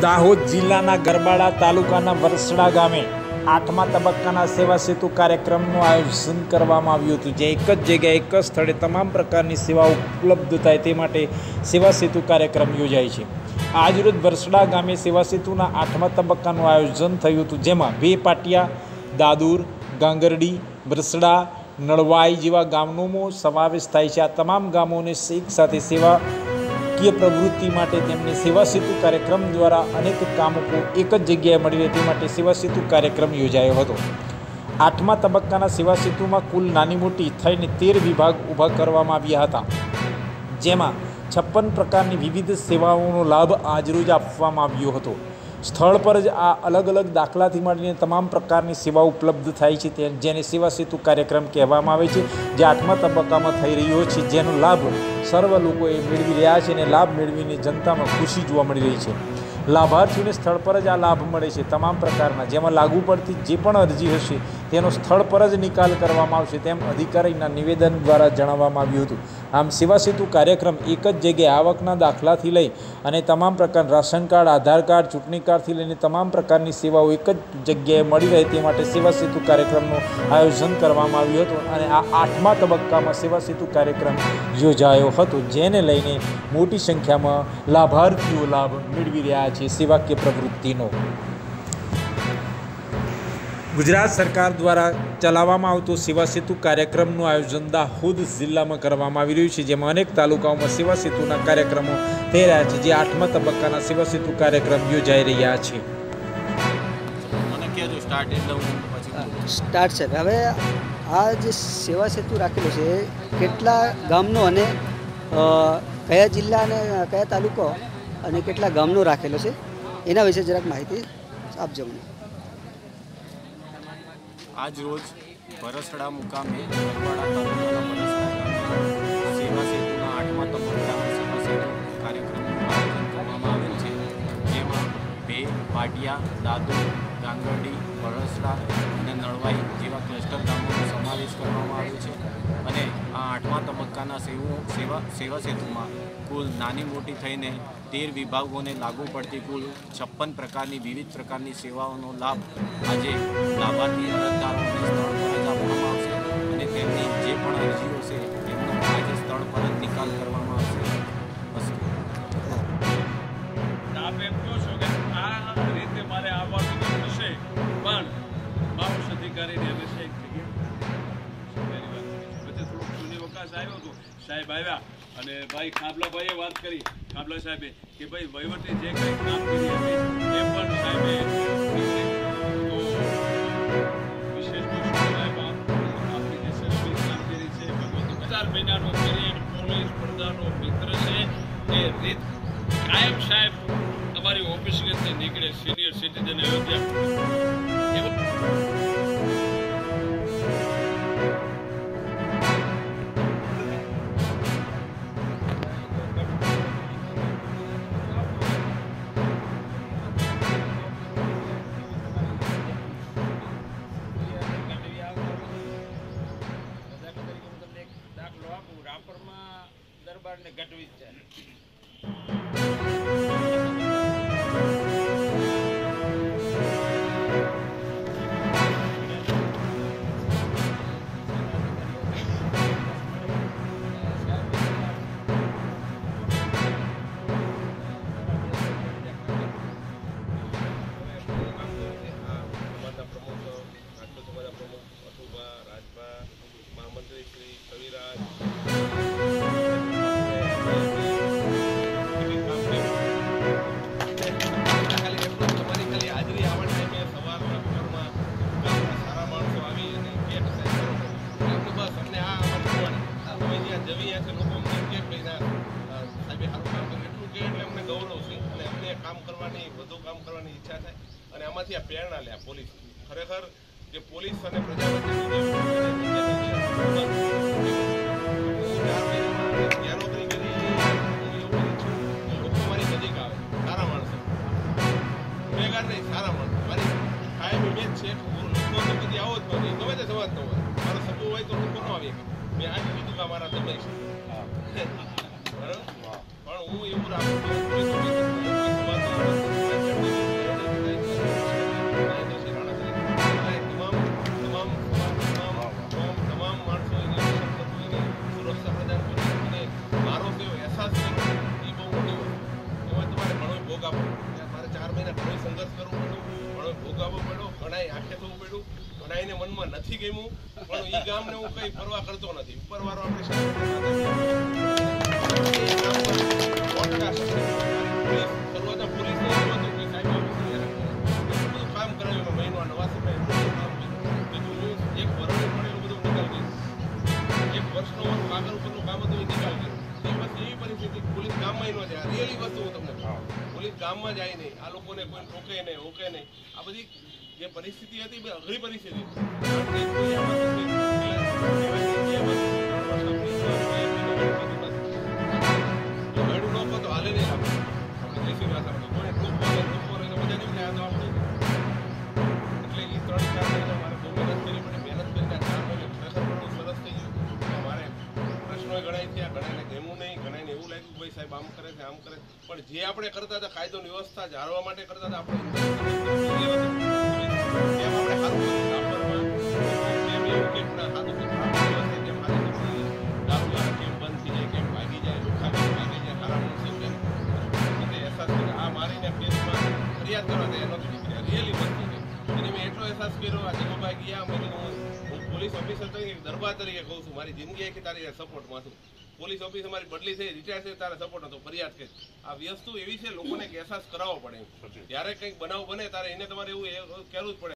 દાહોદ જિલ્લાના ગરબાડા તાલુકાના વરસડા ગામે 8મા તબક્કાના સેવા સેતુ કાર્યક્રમનું આયોજન કરવામાં આવ્યું હતું, જે એક જ જગ્યાએ એક જ સ્થળે તમામ પ્રકારની સેવા ઉપલબ્ધ થાય તે માટે સેવા સેતુ કાર્યક્રમ યોજાય છે। આજરોજ વરસડા ગામે સેવા સેતુના 8મા તબક્કાનું આયોજન થયું હતું, જેમાં 2 પાટિયા, દાદુર, ગાંગરડી, વરસડા, નળવાઈ જેવા ગામોનો સમાવેશ થાય છે। આ તમામ ગામોને એક સાથે સેવા પ્રવૃત્તિ માટે તેમને સેવા સેતુ કાર્યક્રમ દ્વારા અનેક કામો એક જ જગ્યાએ મળી રહે તે માટે સેવા સેતુ કાર્યક્રમ યોજાયો હતો। 8મા તબક્કાના સેવા સેતુમાં કુલ નાની મોટી થઈને 13 વિભાગ ઊભા કરવામાં આવ્યા હતા, જેમાં 56 પ્રકારની વિવિધ સેવાઓનો લાભ આજરોજ આપવામાં આવ્યો હતો। સ્થળ પર જ આ અલગ અલગ દાખલાથી મળીને તમામ પ્રકારની સેવાઓ ઉપલબ્ધ થાય છે, જેને સેવા સેતુ કાર્યક્રમ કહેવામાં આવે છે, જે 8મા તબક્કામાં થઈ રહ્યો છે, જેનો લાભ સર્વ લોકોએ મેળવી રહ્યા છે અને લાભ મેળવીને જનતામાં ખુશી જોવા મળી રહી છે। લાભાર્થીઓને સ્થળ પર જ આ લાભ મળે છે। તમામ પ્રકારના જેમાં લાગુ પડતી જે પણ અરજી હશે તેનો સ્થળ પર જ નિકાલ કરવામાં આવશે, તેમ અધિકારીના નિવેદન દ્વારા જણાવવામાં આવ્યું હતું। આમ સેવા સેતુ કાર્યક્રમ એક જ જગ્યાએ આવકના દાખલાથી લઈ અને તમામ પ્રકારના રાશન કાર્ડ, આધાર કાર્ડ, ચૂંટણી કાર્ડથી લઈને તમામ પ્રકારની સેવાઓ એક જ જગ્યાએ મળી રહે તે માટે સેવા સેતુ કાર્યક્રમનું આયોજન કરવામાં આવ્યું હતું અને આ 8મા તબક્કામાં સેવા સેતુ કાર્યક્રમ યોજાયો હતો, જેને લઈને મોટી સંખ્યામાં લાભાર્થીઓ લાભ મેળવી રહ્યા છે સેવાકીય પ્રવૃત્તિનો। ગુજરાત સરકાર દ્વારા ચલાવવામાં આવતો સેવા સેતુ કાર્યક્રમનું આયોજન દાહોદ જિલ્લામાં કરવામાં આવી રહ્યું છે, જેમાં અનેક તાલુકાઓમાં સેવા સેતુના કાર્યક્રમો થઈ રહ્યા છે, જે 8મા તબક્કાના સેવા સેતુ કાર્યક્રમ યોજાઈ રહ્યા છે। સ્ટાર્ટ છે હવે આ જે સેવા સેતુ રાખેલો છે કેટલા ગામનો અને કયા જિલ્લા અને કયા તાલુકો અને કેટલા ગામનો રાખેલો છે એના વિશે જરાક માહિતી આપજો મને। આજ રોજ વરસડા મુકામે ગરબાડા તાલુકાના વરસડા ગામે સેવા સેતુના 8મા તબક્કાના સેવા સેતુ કાર્યક્રમનું આયોજન કરવામાં આવેલ છે, જેમાં 2 પાટિયા, દાદુર, ગાંગરડી, વરસડા અને નળવાઈ જેવા ક્લસ્ટર ગામોનો સમાવેશ કરવામાં આવ્યો છે અને આ 8મા તબક્કાના સેવા સેતુમાં કુલ નાની મોટી થઈને 13 વિભાગોને લાગુ પડતી કુલ 56 પ્રકારની વિવિધ પ્રકારની સેવાઓનો લાભ આજે લાભાર્થી અરજદારોને સ્થળ પર જ આપવામાં આવશે અને તેમની જે પણ અરજીઓ છે તેમનો આજે સ્થળ પર જ નિકાલ કરવામાં આવશે। આપ એમ કહો છો કે આ રીતે મારે આવવાનું થશે, પણ બાઉસ અધિકારીને હંમેશા એક જગ્યાએ થોડુંક જૂની વકાશ આવ્યો હતો, સાહેબ આવ્યા અને ભાઈ ખાંભલાભાઈએ વાત કરી, ખાંભલા સાહેબે કે ભાઈ વહીવટી જે કંઈ કામગીરી હતી એ પણ સાહેબે તો વિશેષ સાહેબ આપણી જે શૈક્ષણિક કામગીરી છે 4 મહિનાનો પીરિયડ પોલીસ સ્પર્ધાનો મિત્ર છે એ રીત કાયમ સાહેબ તમારી ઓફિસથી નીકળે સિનિયર સિટીઝન રાપરમાં દરબારને ગઢવી છે। ઈચ્છા થાય અને આમાંથી આ પ્રેરણા લે પોલીસ ખરેખર જે પોલીસ અને પ્રજા લોકો મારી નજીક આવે, સારા માણસો, ગુનેગાર નહીં, સારા માણસો મારી કાયમ ઇમેજ છે। લોકો તો કદી આવો જ નથી, ગમે તે સવાલ ન હોય, મારો સબુ હોય તો લોકો ન આવીએ, મેં આજ કીધું કે અમારા તમે છે બરાબર, પણ હું એવું રાખું પણ ઈ ગામને હું કઈ પરવા કરતો નથી. ઉપરવાળો આપણે શરૂઆતમાં પોલીસ ને એવું હતું કે સાહેબ બધું કામ કરાવ્યું મહિનો નવા સમય એક વર્ષનું પણ એવું બધું નિકાલ કર્યું. એક વર્ષનું કાગળ ઉપરનું કામ હતું એ નિકાલ કર્યું. એ પછી એવી પરિસ્થિતિ પોલીસ ગામમાં ન જાય. રિયલી વસ્તુ હું તમને કહું, પોલીસ ગામમાં જાય નહીં, આ લોકોને કોઈ ઠોકે નહીં, ઓકે નહીં. આ બધી જે પરિસ્થિતિ હતી એ અઘરી પરિસ્થિતિ તો હાલે નહીં. આપણે દેશી ભાષામાં કોઈને ઠોકવા મજા નહીં થાય. તો આપણે એટલે એ 3-4 મહિના મારે બહુ મહેનત કરી પડે. મહેનત કરીને 4 મહિને ખરેખર ઘણું સરસ થઈ ગયું. મારે પ્રશ્નો ઘણા થયા, ઘણાને ગમ્યું નહીં, ઘણાને એવું લાગ્યું કે ભાઈ સાહેબ આમ કરે છે આમ કરે. પણ જે આપણે કરતા હતા કાયદોની વ્યવસ્થા જાળવવા માટે કરતા હતા આપણે સારું કેમ એવું કેમ ના સારું કેમ દારૂ કેમ બંધ થઈ જાય, કેમ ભાગી જાય, લુખા કેમ ભાગી જાય, સારા માણસો કેમ અહેસાસ કર્યો. આ મારીને કેસમાં ફરિયાદ કરવા તૈયાર નહોતી નીકળ્યા. રિયલી વસ્તુ છે એને મેં એટલો અહેસાસ કર્યો. આ જગોભાઈ ગયા મેં કીધું હું પોલીસ ઓફિસર તરીકે દરબાર તરીકે કહું છું, મારી જિંદગી આખી તારી સપોર્ટમાં છું. પોલીસ ઓફિસ અમારી બદલી થઈ, રિટાયર થઈ, તારે સપોર્ટ હતો, ફરિયાદ કરી. આ વસ્તુ એવી છે લોકોને અહેસાસ કરાવવો પડે. જ્યારે કંઈક બનાવ બને ત્યારે એને તમારે એવું કહેવું જ પડે.